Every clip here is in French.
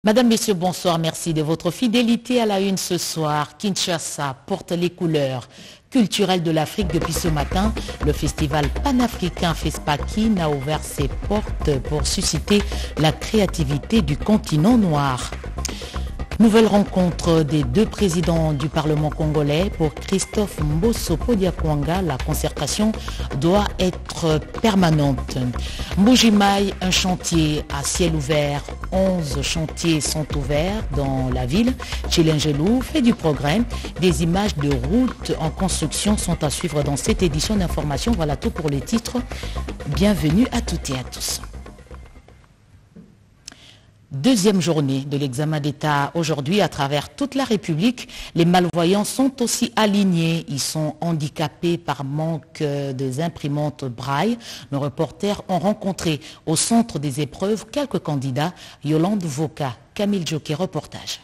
Madame, Messieurs, bonsoir. Merci de votre fidélité à la une ce soir. Kinshasa porte les couleurs culturelles de l'Afrique depuis ce matin. Le festival panafricain FESPAKIN a ouvert ses portes pour susciter la créativité du continent noir. Nouvelle rencontre des deux présidents du Parlement congolais. Pour Christophe Mbosso Podiakwanga, la concertation doit être permanente. Mbujimaï, un chantier à ciel ouvert. 11 chantiers sont ouverts dans la ville. Chilengelou fait du progrès. Des images de routes en construction sont à suivre dans cette édition d'information. Voilà tout pour les titres. Bienvenue à toutes et à tous. Deuxième journée de l'examen d'État aujourd'hui à travers toute la République. Les malvoyants sont aussi alignés. Ils sont handicapés par manque des imprimantes braille. Nos reporters ont rencontré au centre des épreuves quelques candidats. Yolande Voka, Camille Joké, reportage.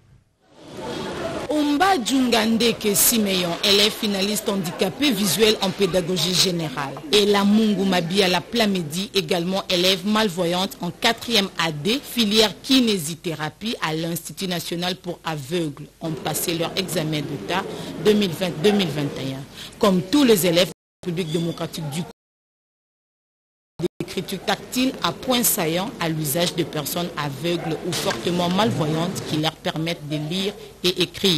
Omba Djungandeke Simeyon, élève finaliste handicapé visuel en pédagogie générale. Et la Mungu Mabia la Plamedi, également élève malvoyante en 4e AD, filière kinésithérapie à l'Institut national pour aveugles, ont passé leur examen d'État 2020-2021. Comme tous les élèves de la République démocratique du Congo, d'écriture tactile à point saillant à l'usage de personnes aveugles ou fortement malvoyantes qui leur permettent de lire et écrire.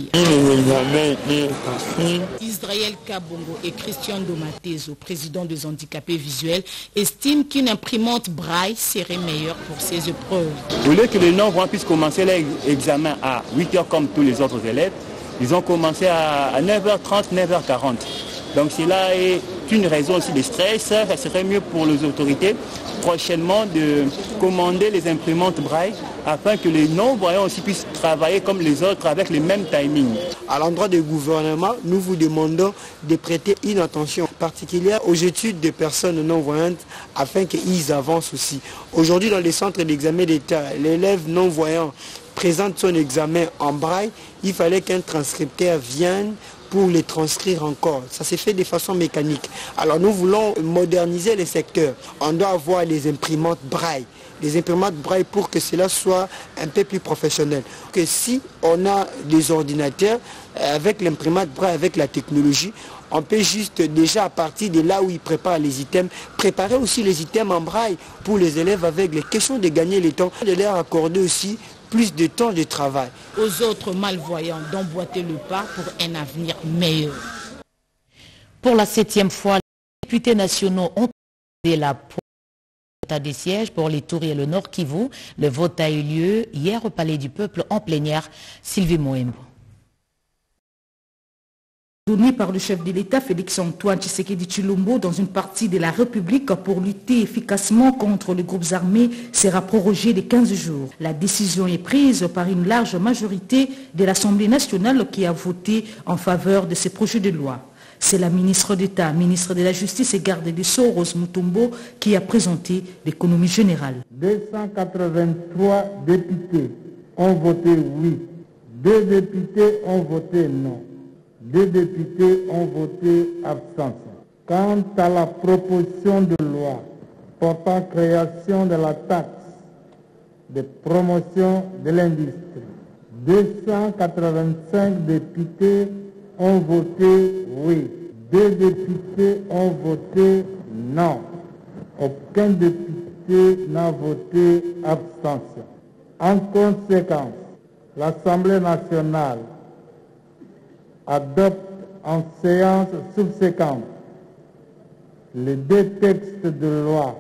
Israël Kabongo et Christian Domatezo, président des handicapés visuels, estiment qu'une imprimante braille serait meilleure pour ces épreuves. Au lieu que les non-voyants puissent commencer l'examen à 8h comme tous les autres élèves, ils ont commencé à 9h30, 9h40. Donc cela est une raison aussi de stress. Ça serait mieux pour les autorités prochainement de commander les imprimantes braille afin que les non-voyants aussi puissent travailler comme les autres avec les mêmes timings. À l'endroit du gouvernement, nous vous demandons de prêter une attention particulière aux études des personnes non-voyantes afin qu'ils avancent aussi. Aujourd'hui, dans les centres d'examen d'État, l'élève non-voyant présente son examen en braille. Il fallait qu'un transcripteur vienne pour les transcrire encore. Ça s'est fait de façon mécanique. Alors nous voulons moderniser les secteurs. On doit avoir des imprimantes braille. Des imprimantes braille pour que cela soit un peu plus professionnel. Que si on a des ordinateurs, avec l'imprimante braille, avec la technologie, on peut juste déjà à partir de là où ils préparent les items, préparer aussi les items en braille pour les élèves avec les questions de gagner le temps, de leur accorder aussi plus de temps de travail. Aux autres malvoyants d'emboîter le pas pour un avenir meilleur. Pour la 7e fois, les députés nationaux ont décidé la vote des sièges pour les Touris et le Nord Kivu. Le vote a eu lieu hier au Palais du Peuple en plénière. Sylvie Moembo. Donné par le chef de l'État Félix-Antoine Tshisekedi Tshilombo dans une partie de la République pour lutter efficacement contre les groupes armés sera prorogée de 15 jours. La décision est prise par une large majorité de l'Assemblée nationale qui a voté en faveur de ces projets de loi. C'est la ministre d'État, ministre de la Justice et garde des Sceaux, Rose Mutombo, qui a présenté l'économie générale. 283 députés ont voté oui, 2 députés ont voté non. 2 députés ont voté abstention. Quant à la proposition de loi portant création de la taxe de promotion de l'industrie, 285 députés ont voté oui. 2 députés ont voté non. Aucun député n'a voté abstention. En conséquence, l'Assemblée nationale adopte en séance subséquente les 2 textes de loi.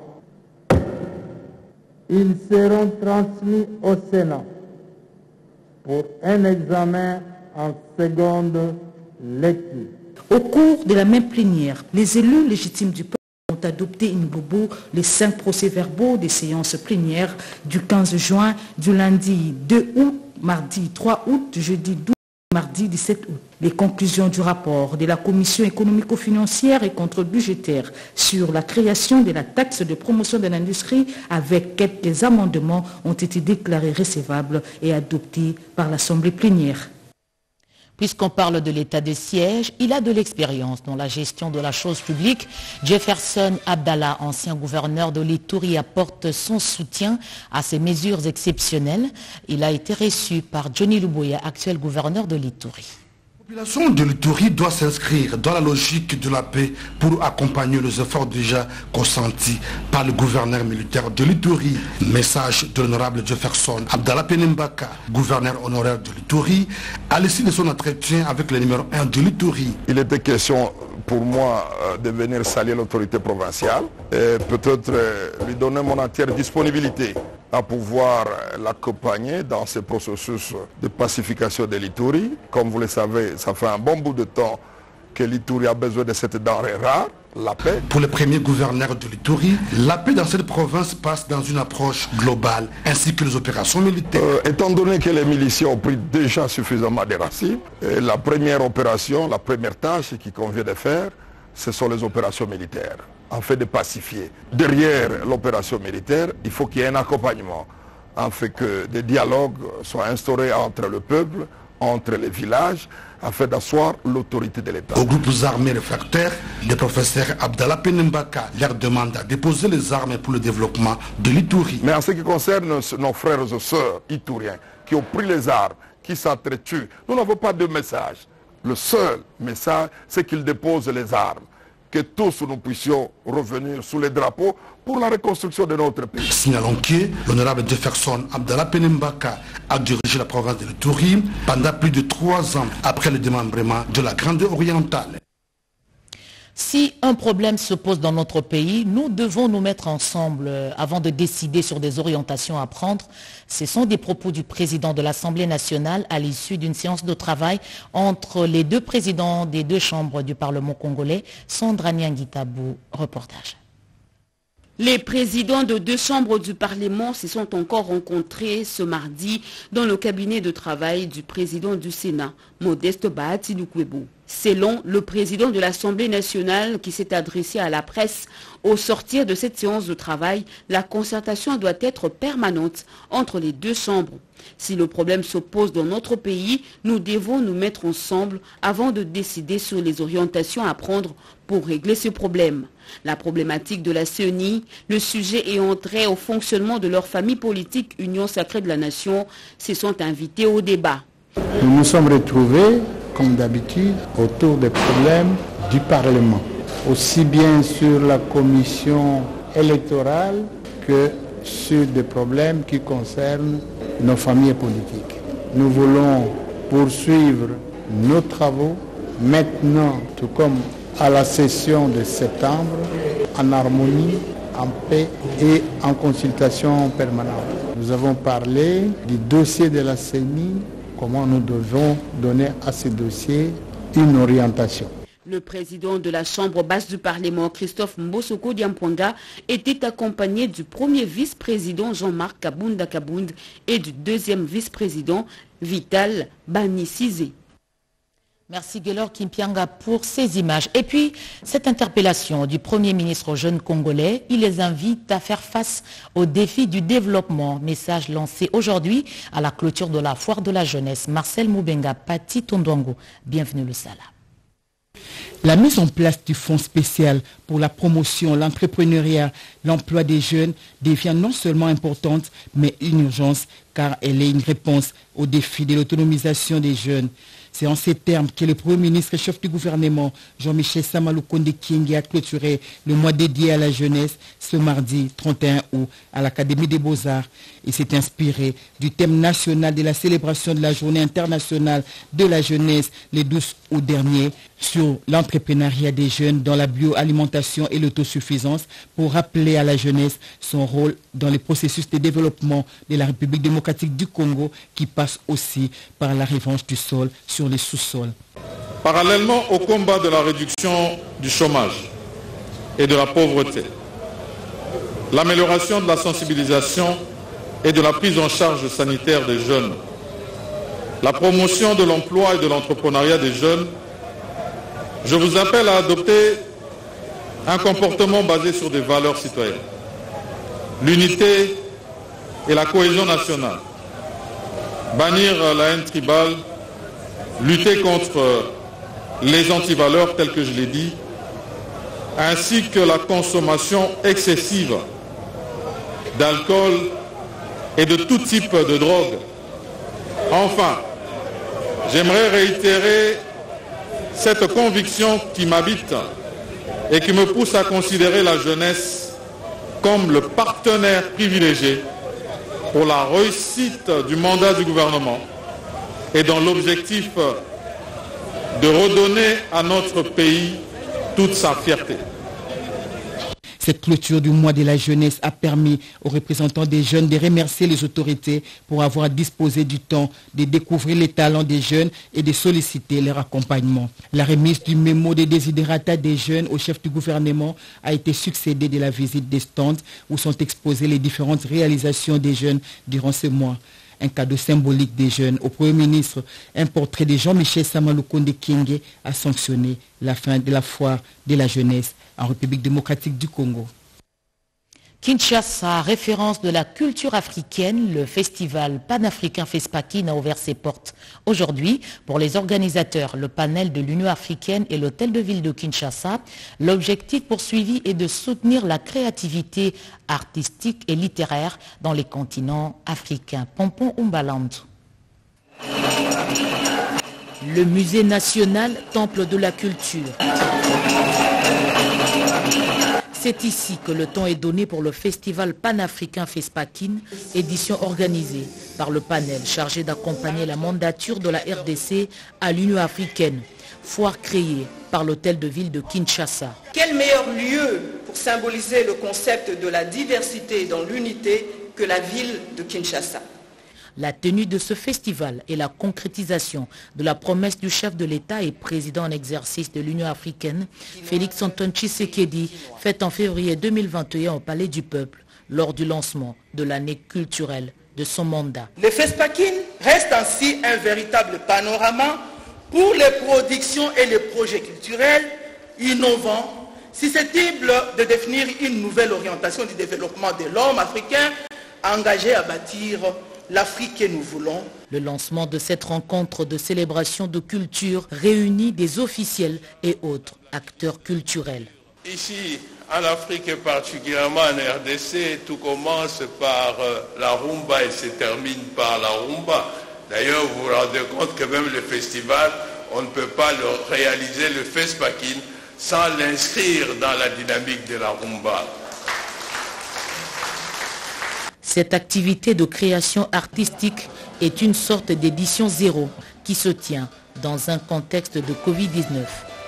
Ils seront transmis au Sénat pour un examen en seconde lecture. Au cours de la même plénière, les élus légitimes du peuple ont adopté in bobo les 5 procès-verbaux des séances plénières du 15 juin, du lundi 2 août, mardi 3 août, jeudi 12 mardi 17 août. Les conclusions du rapport de la Commission économico-financière et contrôle budgétaire sur la création de la taxe de promotion de l'industrie avec quelques amendements ont été déclarés recevables et adoptés par l'Assemblée plénière. Puisqu'on parle de l'état de siège, il a de l'expérience dans la gestion de la chose publique. Jefferson Abdallah, ancien gouverneur de l'Ituri, apporte son soutien à ces mesures exceptionnelles. Il a été reçu par Johnny Luboya, actuel gouverneur de l'Ituri. La population de l'Ituri doit s'inscrire dans la logique de la paix pour accompagner les efforts déjà consentis par le gouverneur militaire de l'Ituri. Message de l'honorable Jefferson Abdallah Penembaka, gouverneur honoraire de l'Ituri, à l'issue de son entretien avec le numéro 1 de l'Ituri. Il était question pour moi de venir saluer l'autorité provinciale et peut-être lui donner mon entière disponibilité à pouvoir l'accompagner dans ce processus de pacification de l'Ituri. Comme vous le savez, ça fait un bon bout de temps que l'Ituri a besoin de cette denrée rare, la paix. Pour le premier gouverneur de l'Ituri, la paix dans cette province passe dans une approche globale, ainsi que les opérations militaires. Étant donné que les miliciens ont pris déjà suffisamment de racines, la première opération, la première tâche qu'il convient de faire, ce sont les opérations militaires, en fait de pacifier. Derrière l'opération militaire, il faut qu'il y ait un accompagnement, en fait que des dialogues soient instaurés entre le peuple, entre les villages, afin d'asseoir l'autorité de l'État. Aux groupes armés réfractaires, le professeur Abdallah Penembaka leur demande à déposer les armes pour le développement de l'Ituri. Mais en ce qui concerne nos frères et sœurs ituriens qui ont pris les armes, qui s'entretuent, nous n'avons pas de message. Le seul message, c'est qu'ils déposent les armes. Que tous nous puissions revenir sous les drapeaux pour la reconstruction de notre pays. Signalons que l'honorable Jefferson Abdallah Penembaka a dirigé la province de l'Ituri pendant plus de 3 ans après le démembrement de la Grande Orientale. Si un problème se pose dans notre pays, nous devons nous mettre ensemble avant de décider sur des orientations à prendre. Ce sont des propos du président de l'Assemblée nationale à l'issue d'une séance de travail entre les 2 présidents des 2 chambres du Parlement congolais. Sandra Niangitabou, reportage. Les présidents de 2 chambres du Parlement se sont encore rencontrés ce mardi dans le cabinet de travail du président du Sénat, Modeste Bahati Lukwebo. Selon le président de l'Assemblée nationale qui s'est adressé à la presse, au sortir de cette séance de travail, la concertation doit être permanente entre les 2 chambres. Si le problème se pose dans notre pays, nous devons nous mettre ensemble avant de décider sur les orientations à prendre pour régler ce problème. La problématique de la CENI, le sujet ayant trait au fonctionnement de leur famille politique Union Sacrée de la Nation, se sont invités au débat. Nous nous sommes retrouvés, comme d'habitude, autour des problèmes du Parlement, aussi bien sur la commission électorale que sur des problèmes qui concernent nos familles politiques. Nous voulons poursuivre nos travaux maintenant, tout comme à la session de septembre, en harmonie, en paix et en consultation permanente. Nous avons parlé du dossier de la CENI, comment nous devons donner à ce dossier une orientation. Le président de la Chambre basse du Parlement, Christophe Mbosoko Diamponda, était accompagné du premier vice-président Jean-Marc Kabunda Kabound et du 2e vice-président Vital Banisizé. Merci Gaylor Kimpianga pour ces images. Et puis, cette interpellation du Premier ministre aux jeunes Congolais, il les invite à faire face aux défis du développement. Message lancé aujourd'hui à la clôture de la foire de la jeunesse. Marcel Moubenga, Pati Tondouango, bienvenue le Sala. La mise en place du fonds spécial pour la promotion, l'entrepreneuriat, l'emploi des jeunes devient non seulement importante, mais une urgence car elle est une réponse au défi de l'autonomisation des jeunes. C'est en ces termes que le Premier ministre et chef du gouvernement, Jean-Michel Samaloukonde Kyenge, a clôturé le mois dédié à la jeunesse ce mardi 31 août à l'Académie des Beaux-Arts. Il s'est inspiré du thème national de la célébration de la Journée internationale de la jeunesse le 12 août dernier sur l'entrepreneuriat des jeunes dans la bioalimentation et l'autosuffisance pour rappeler à la jeunesse son rôle dans le processus de développement de la République démocratique du Congo qui passe aussi par la revanche du sol sur les sous-sols. Parallèlement au combat de la réduction du chômage et de la pauvreté, l'amélioration de la sensibilisation et de la prise en charge sanitaire des jeunes, la promotion de l'emploi et de l'entrepreneuriat des jeunes, je vous appelle à adopter un comportement basé sur des valeurs citoyennes, l'unité et la cohésion nationale, bannir la haine tribale lutter contre les antivaleurs telles que je l'ai dit, ainsi que la consommation excessive d'alcool et de tout type de drogue. Enfin, j'aimerais réitérer cette conviction qui m'habite et qui me pousse à considérer la jeunesse comme le partenaire privilégié pour la réussite du mandat du gouvernement et dans l'objectif de redonner à notre pays toute sa fierté. Cette clôture du mois de la jeunesse a permis aux représentants des jeunes de remercier les autorités pour avoir disposé du temps de découvrir les talents des jeunes et de solliciter leur accompagnement. La remise du mémo des desiderata des jeunes au chef du gouvernement a été succédée de la visite des stands où sont exposées les différentes réalisations des jeunes durant ce mois. Un cadeau symbolique des jeunes au Premier ministre, un portrait de Jean-Michel Samalukonde Kyenge a sanctionné la fin de la foire de la jeunesse en République démocratique du Congo. Kinshasa, référence de la culture africaine, le festival panafricain FESPAKIN a ouvert ses portes. Aujourd'hui, pour les organisateurs, le panel de l'Union africaine et l'hôtel de ville de Kinshasa, l'objectif poursuivi est de soutenir la créativité artistique et littéraire dans les continents africains. Pompon Umbaland. Le musée national, temple de la culture. C'est ici que le temps est donné pour le festival panafricain FESPAKIN, édition organisée par le panel chargé d'accompagner la mandature de la RDC à l'Union africaine, foire créée par l'hôtel de ville de Kinshasa. Quel meilleur lieu pour symboliser le concept de la diversité dans l'unité que la ville de Kinshasa? La tenue de ce festival est la concrétisation de la promesse du chef de l'État et président en exercice de l'Union africaine, Félix Antoine Tshisekedi, faite en février 2021 au Palais du Peuple, lors du lancement de l'année culturelle de son mandat. Le FESPAKIN reste ainsi un véritable panorama pour les productions et les projets culturels innovants, susceptibles de définir une nouvelle orientation du développement de l'homme africain engagé à bâtir l'Afrique que nous voulons. Le lancement de cette rencontre de célébration de culture réunit des officiels et autres acteurs culturels. Ici, en Afrique et particulièrement en RDC, tout commence par la rumba et se termine par la rumba. D'ailleurs, vous vous rendez compte que même le festival, on ne peut pas réaliser le FESPAKIN sans l'inscrire dans la dynamique de la rumba. Cette activité de création artistique est une sorte d'édition zéro qui se tient dans un contexte de Covid-19.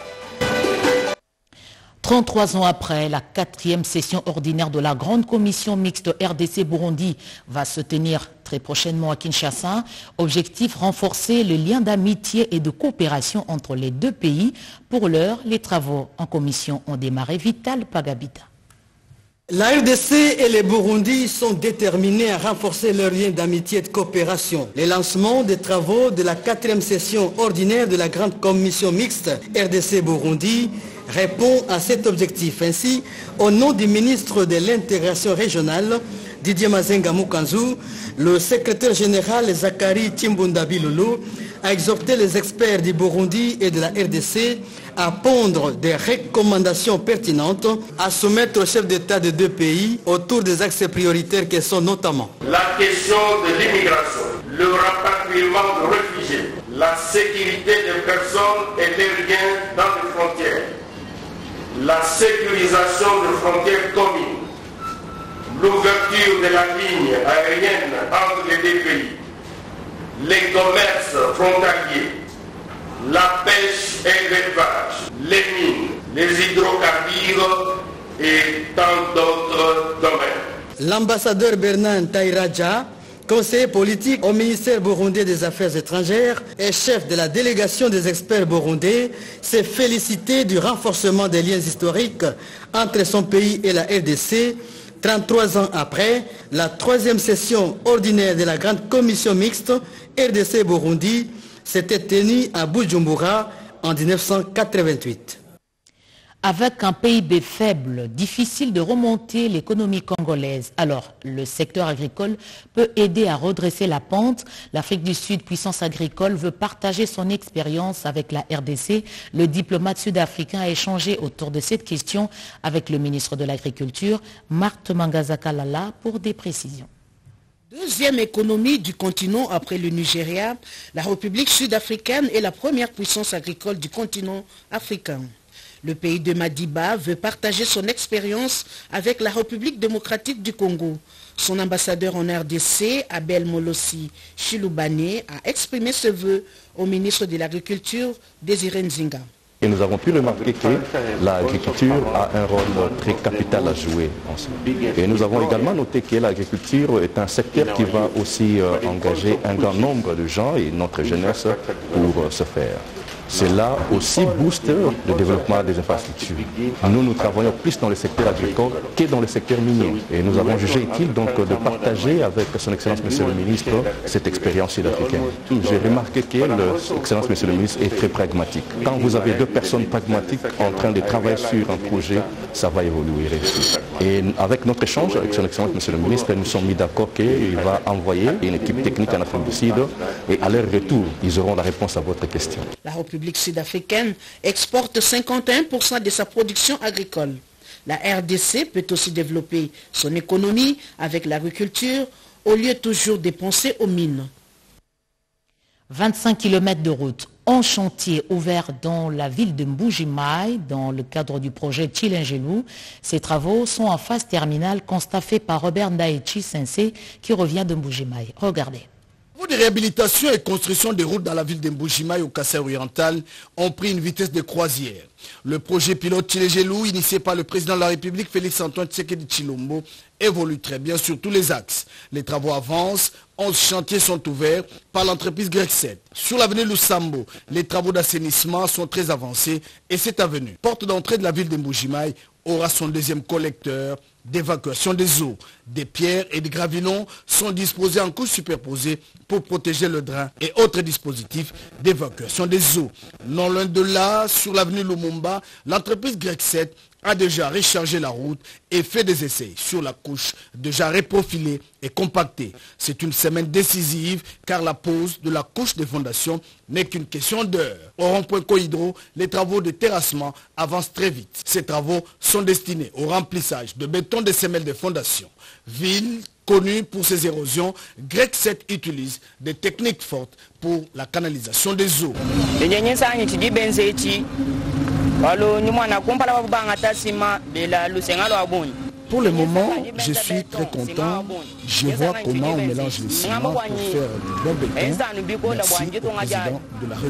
33 ans après, la 4e session ordinaire de la Grande Commission mixte RDC-Burundi va se tenir très prochainement à Kinshasa. Objectif, renforcer le lien d'amitié et de coopération entre les deux pays. Pour l'heure, les travaux en commission ont démarré. Vital Pagabita. La RDC et le Burundi sont déterminés à renforcer leur lien d'amitié et de coopération. Le lancement des travaux de la 4e session ordinaire de la Grande Commission mixte RDC-Burundi répond à cet objectif. Ainsi, au nom du ministre de l'intégration régionale, Didier Mazenga Mukanzu, le secrétaire général Zakari Timbunda Bilulu a exhorté les experts du Burundi et de la RDC à pondre des recommandations pertinentes à soumettre au chef d'État des deux pays autour des axes prioritaires qui sont notamment la question de l'immigration, le rapatriement de réfugiés, la sécurité des personnes et des biens dans les frontières, la sécurisation des frontières communes, l'ouverture de la ligne aérienne entre les deux pays, les commerces frontaliers, la pêche et l'élevage, les mines, les hydrocarbures et tant d'autres domaines. L'ambassadeur Bernard Taïradja, conseiller politique au ministère burundais des Affaires étrangères et chef de la délégation des experts burundais, s'est félicité du renforcement des liens historiques entre son pays et la RDC. 33 ans après, la 3e session ordinaire de la Grande Commission mixte RDC-Burundi s'était tenue à Bujumbura en 1988. Avec un PIB faible, difficile de remonter l'économie congolaise. Alors, le secteur agricole peut aider à redresser la pente. L'Afrique du Sud, puissance agricole, veut partager son expérience avec la RDC. Le diplomate sud-africain a échangé autour de cette question avec le ministre de l'Agriculture, Marthe Mangazakalala, pour des précisions. Deuxième économie du continent après le Nigeria, la République sud-africaine est la première puissance agricole du continent africain. Le pays de Madiba veut partager son expérience avec la République démocratique du Congo. Son ambassadeur en RDC, Abel Molossi Chilubane, a exprimé ce vœu au ministre de l'Agriculture, Désiré Nzinga. Et nous avons pu remarquer que l'agriculture a un rôle très capital à jouer ensemble. Et nous avons également noté que l'agriculture est un secteur qui va aussi engager un grand nombre de gens et notre jeunesse pour ce faire. Cela aussi booste le développement des infrastructures. Nous travaillons plus dans le secteur agricole que dans le secteur minier. Et nous avons jugé utile donc de partager avec son Excellence Monsieur le Ministre cette expérience sud-africaine. J'ai remarqué que l'Excellence Monsieur le Ministre est très pragmatique. Quand vous avez deux personnes pragmatiques en train de travailler sur un projet, ça va évoluer. Et avec notre échange avec son Excellence Monsieur le Ministre, nous sommes mis d'accord qu'il va envoyer une équipe technique en Afrique du Sud et à leur retour, ils auront la réponse à votre question. La République sud-africaine exporte 51% de sa production agricole. La RDC peut aussi développer son économie avec l'agriculture au lieu toujours de penser aux mines. 25 km de route en chantier ouvert dans la ville de Mbuji-Mayi dans le cadre du projet Chilengelou. Ces travaux sont en phase terminale, constat fait par Robert Ndaïchi Sensé qui revient de Mbuji-Mayi. Regardez. Les travaux de réhabilitation et construction des routes dans la ville de Mbuji-Mayi au Kasaï oriental ont pris une vitesse de croisière. Le projet pilote Chilengelou, initié par le président de la République Félix-Antoine Tshisekedi Tshilombo, évolue très bien sur tous les axes. Les travaux avancent, 11 chantiers sont ouverts par l'entreprise Grexet. Sur l'avenue Lusambo, les travaux d'assainissement sont très avancés et cette avenue, porte d'entrée de la ville de Mbuji-Mayi, aura son deuxième collecteur d'évacuation des eaux. Des pierres et des gravinons sont disposés en couches superposées pour protéger le drain et autres dispositifs d'évacuation des eaux. Non loin de là, sur l'avenue Lumumba, l'entreprise Grexet a déjà rechargé la route et fait des essais sur la couche déjà reprofilée et compactée. C'est une semaine décisive car la pose de la couche de fondation n'est qu'une question d'heure. Au rond-point Cohydro, les travaux de terrassement avancent très vite. Ces travaux sont destinés au remplissage de béton des semelles de fondation. Ville connue pour ses érosions, Grexet utilise des techniques fortes pour la canalisation des eaux. Pour le moment, je suis très content. Je vois comment on mélange le ciment pour faire du bon béton. Merci au président de la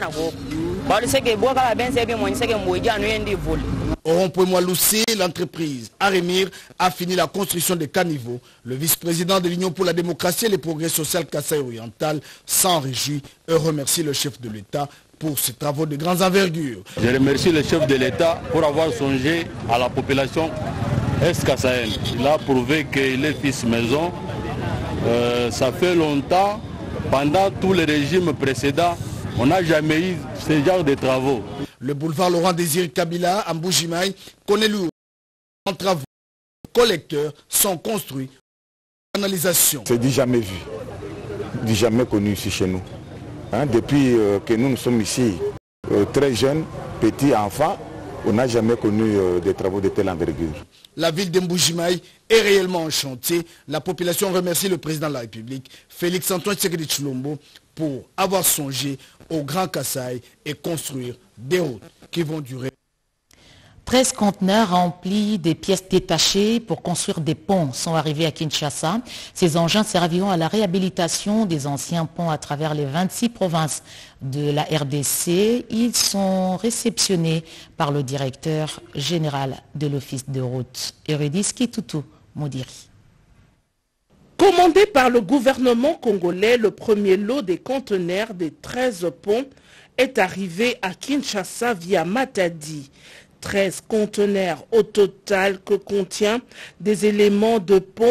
République. Au rond-point Moualoussi, l'entreprise Arémir a fini la construction des caniveaux. Le vice-président de l'Union pour la démocratie et le progrès social Kasaï oriental s'en réjouit et remercie le chef de l'État pour ces travaux de grandes envergures. Je remercie le chef de l'État pour avoir songé à la population est-kassaïenne. Il a prouvé qu'il est fils maison. Ça fait longtemps, pendant tous les régimes précédents, on n'a jamais eu ce genre de travaux. Le boulevard Laurent Désiré Kabila à Mbuji-Mayi connaît lui en travaux. Les collecteurs sont construits. Canalisation. C'est du jamais vu, du jamais connu ici chez nous. Depuis que nous sommes ici, très jeunes, petits enfants, on n'a jamais connu des travaux de telle envergure. La ville de Mbuji-Mayi est réellement en chantier. La population remercie le président de la République, Félix-Antoine Tshisekedi Tshilombo, pour avoir songé au Grand Kasaï et construire des routes qui vont durer. 13 conteneurs remplis des pièces détachées pour construire des ponts sont arrivés à Kinshasa. Ces engins serviront à la réhabilitation des anciens ponts à travers les 26 provinces de la RDC. Ils sont réceptionnés par le directeur général de l'Office de route, Eurydice Kitutu Modiri. Commandé par le gouvernement congolais, le premier lot des conteneurs des 13 ponts est arrivé à Kinshasa via Matadi. 13 conteneurs au total que contient des éléments de pont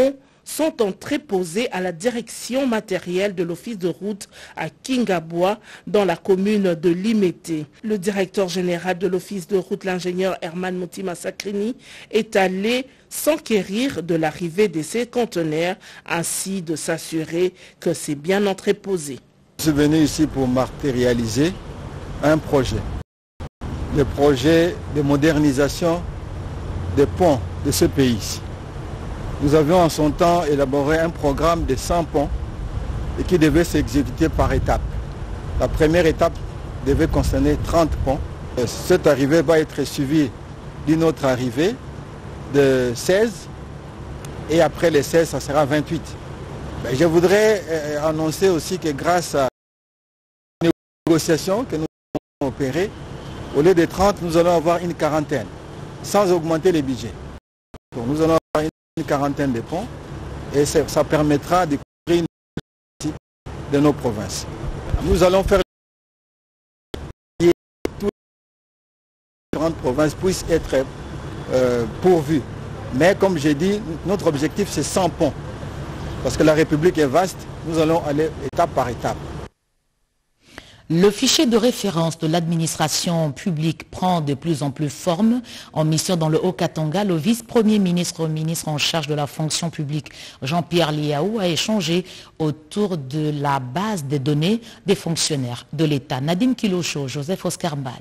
sont entreposés à la direction matérielle de l'office de route à Kingaboua, dans la commune de Limete. Le directeur général de l'office de route, l'ingénieur Herman Moutima Sakrini, est allé s'enquérir de l'arrivée de ces conteneurs, ainsi de s'assurer que c'est bien entreposé. Je suis venu ici pour matérialiser un projet. Le projet de modernisation des ponts de ce pays. Nous avions en son temps élaboré un programme de 100 ponts et qui devait s'exécuter par étapes. La première étape devait concerner 30 ponts. Cette arrivée va être suivie d'une autre arrivée de 16 et après les 16, ça sera 28. Je voudrais annoncer aussi que grâce à une négociation que nous avons opérée, au lieu de 30, nous allons avoir une quarantaine, sans augmenter les budgets. Donc nous allons avoir une quarantaine de ponts et ça permettra de couvrir une partie de nos provinces. Nous allons faire que toutes les grandes provinces puissent être pourvues. Mais comme j'ai dit, notre objectif c'est 100 ponts. Parce que la République est vaste, nous allons aller étape par étape. Le fichier de référence de l'administration publique prend de plus en plus forme. En mission dans le Haut-Katanga, le vice-premier ministre en charge de la fonction publique, Jean-Pierre Liaou, a échangé autour de la base des données des fonctionnaires de l'État. Nadim Kilocho, Joseph Oscar Mbal.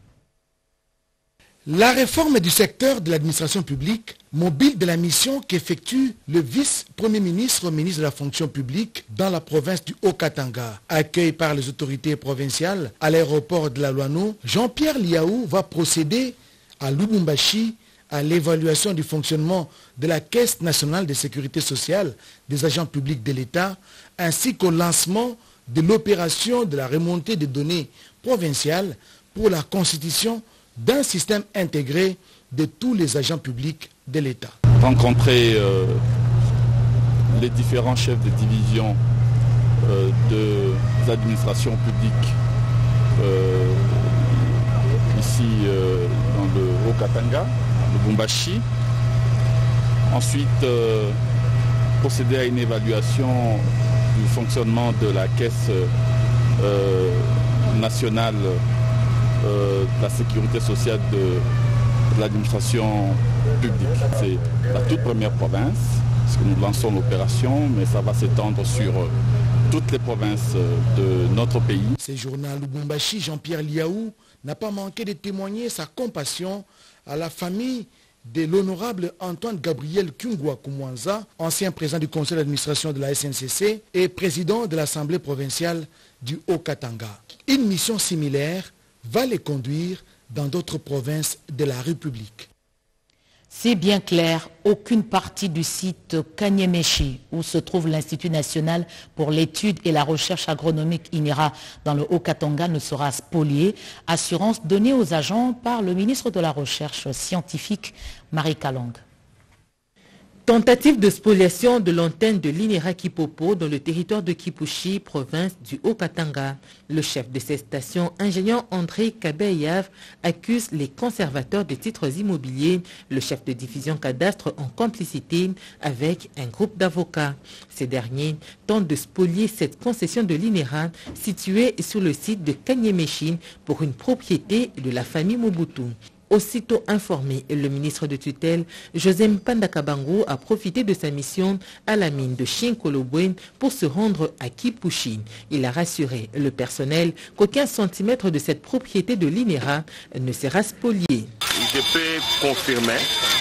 La réforme du secteur de l'administration publique, mobile de la mission qu'effectue le vice-premier ministre de la fonction publique dans la province du Haut-Katanga. Accueilli par les autorités provinciales à l'aéroport de la Loano, Jean-Pierre Liaou va procéder à Lubumbashi à l'évaluation du fonctionnement de la Caisse nationale de sécurité sociale des agents publics de l'État, ainsi qu'au lancement de l'opération de la remontée des données provinciales pour la constitution d'un système intégré de tous les agents publics de l'État. Rencontrer les différents chefs de division des administrations publiques ici dans le Haut-Katanga, le Lubumbashi. Ensuite, procéder à une évaluation du fonctionnement de la Caisse nationale de la sécurité sociale de l'administration publique. C'est la toute première province, parce que nous lançons l'opération, mais ça va s'étendre sur toutes les provinces de notre pays. Séjournant à Lubumbashi, Jean-Pierre Liaou n'a pas manqué de témoigner sa compassion à la famille de l'honorable Antoine Gabriel Kungwa Kumwanza, ancien président du conseil d'administration de la SNCC et président de l'Assemblée provinciale du Haut-Katanga. Une mission similaire va les conduire dans d'autres provinces de la République. C'est bien clair, aucune partie du site Kanyemeshi, où se trouve l'Institut national pour l'étude et la recherche agronomique INERA dans le Haut-Katanga ne sera spoliée. Assurance donnée aux agents par le ministre de la Recherche scientifique, Marie Kalong. Tentative de spoliation de l'antenne de l'INERA Kipopo dans le territoire de Kipushi, province du Haut-Katanga. Le chef de cette station, ingénieur André Kabeyav, accuse les conservateurs des titres immobiliers, le chef de division cadastre en complicité avec un groupe d'avocats. Ces derniers tentent de spolier cette concession de l'INERA située sur le site de Kanyemeshin pour une propriété de la famille Mobutu. Aussitôt informé, le ministre de tutelle, José Mpanda Kabango, a profité de sa mission à la mine de Chinkolobwen pour se rendre à Kipushi. Il a rassuré le personnel qu'aucun centimètre de cette propriété de l'INERA ne sera spolié. Je peux confirmer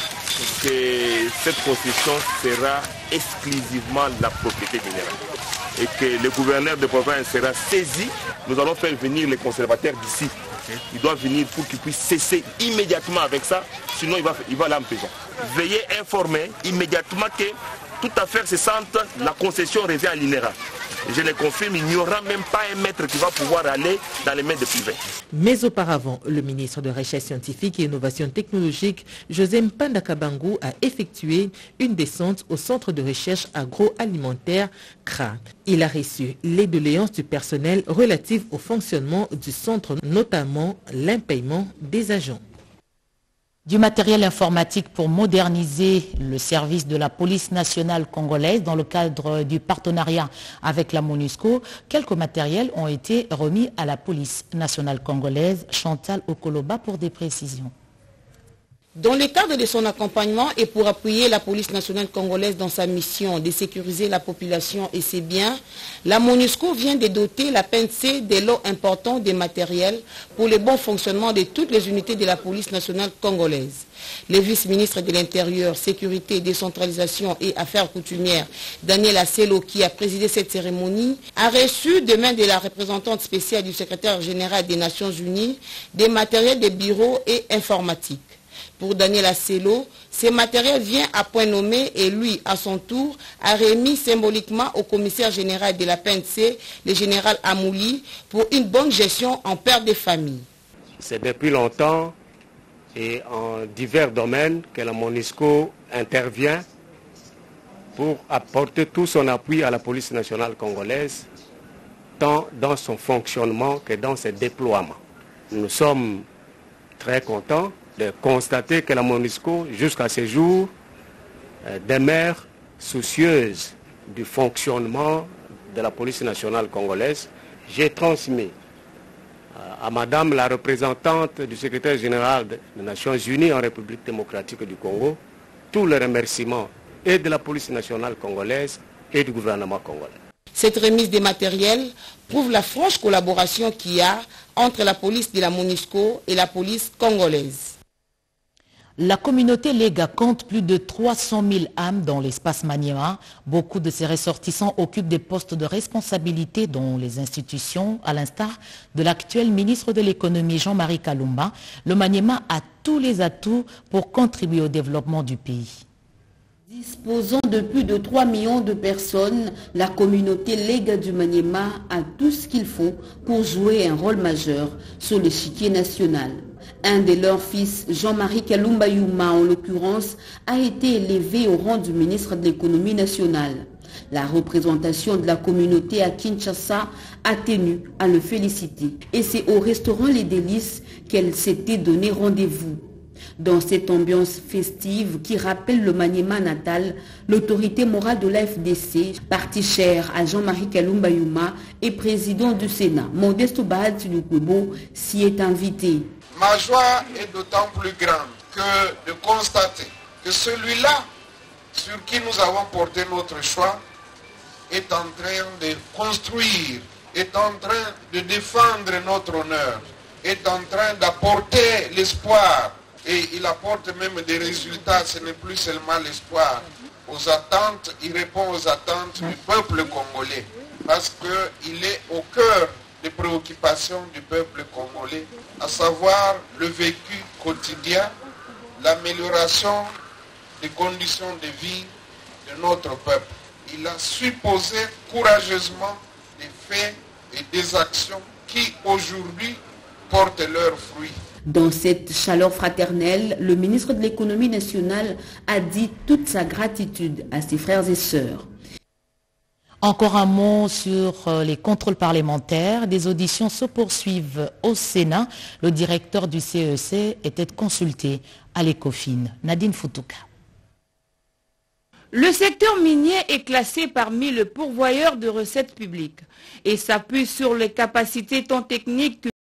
que cette concession sera exclusivement la propriété de l'INERA et que le gouverneur de province sera saisi. Nous allons faire venir les conservateurs d'ici. Il doit venir pour qu'il puisse cesser immédiatement avec ça, sinon il va aller en prison. Veuillez informer immédiatement que toute affaire cessante, la concession revient à l'INERA. Je le confirme, il n'y aura même pas un maître qui va pouvoir aller dans les mains des privés. Mais auparavant, le ministre de Recherche scientifique et Innovation technologique, José Mpanda Kabango, a effectué une descente au centre de recherche agroalimentaire CRA. Il a reçu les doléances du personnel relatives au fonctionnement du centre, notamment l'impaiement des agents. Du matériel informatique pour moderniser le service de la police nationale congolaise dans le cadre du partenariat avec la MONUSCO. Quelques matériels ont été remis à la police nationale congolaise. Chantal Okoloba pour des précisions. Dans le cadre de son accompagnement et pour appuyer la police nationale congolaise dans sa mission de sécuriser la population et ses biens, la MONUSCO vient de doter la PNC de lots importants de matériel pour le bon fonctionnement de toutes les unités de la police nationale congolaise. Le vice-ministre de l'Intérieur, Sécurité, Décentralisation et Affaires coutumières, Daniel Asselo, qui a présidé cette cérémonie, a reçu de main de la représentante spéciale du secrétaire général des Nations Unies des matériels de bureau et informatique. Pour Daniel Asselo, ces matériels viennent à point nommé et lui, à son tour, a remis symboliquement au commissaire général de la PNC, le général Amouli, pour une bonne gestion en père de famille. C'est depuis longtemps et en divers domaines que la MONUSCO intervient pour apporter tout son appui à la police nationale congolaise, tant dans son fonctionnement que dans ses déploiements. Nous sommes très contents de constater que la MONUSCO, jusqu'à ce jour, demeure soucieuse du fonctionnement de la police nationale congolaise. J'ai transmis à Madame la représentante du secrétaire général des Nations Unies en République démocratique du Congo tous les remerciements et de la police nationale congolaise et du gouvernement congolais. Cette remise des matériels prouve la franche collaboration qu'il y a entre la police de la MONUSCO et la police congolaise. La communauté Lega compte plus de 300 000 âmes dans l'espace Maniema. Beaucoup de ses ressortissants occupent des postes de responsabilité dans les institutions, à l'instar de l'actuel ministre de l'économie Jean-Marie Kalumba. Le Maniema a tous les atouts pour contribuer au développement du pays. Disposant de plus de 3 millions de personnes, la communauté Lega du Maniema a tout ce qu'il faut pour jouer un rôle majeur sur l'échiquier national. Un de leurs fils, Jean-Marie Kalumba Youma en l'occurrence, a été élevé au rang du ministre de l'économie nationale. La représentation de la communauté à Kinshasa a tenu à le féliciter. Et c'est au restaurant Les Délices qu'elle s'était donné rendez-vous. Dans cette ambiance festive qui rappelle le Maniema natal, l'autorité morale de la FDC, parti cher à Jean-Marie Kalumba Youma et président du Sénat, Modeste Bahati Lukwebo, s'y est invité. Ma joie est d'autant plus grande que de constater que celui-là sur qui nous avons porté notre choix est en train de construire, est en train de défendre notre honneur, est en train d'apporter l'espoir. Et il apporte même des résultats, ce n'est plus seulement l'espoir. Aux attentes, il répond aux attentes du peuple congolais. Parce qu'il est au cœur des préoccupations du peuple congolais, à savoir le vécu quotidien, l'amélioration des conditions de vie de notre peuple. Il a su poser courageusement des faits et des actions qui aujourd'hui portent leurs fruits. Dans cette chaleur fraternelle, le ministre de l'économie nationale a dit toute sa gratitude à ses frères et sœurs. Encore un mot sur les contrôles parlementaires. Des auditions se poursuivent au Sénat. Le directeur du CEC était consulté à l'Ecofin. Nadine Foutouka. Le secteur minier est classé parmi les pourvoyeurs de recettes publiques et s'appuie sur les capacités tant techniques que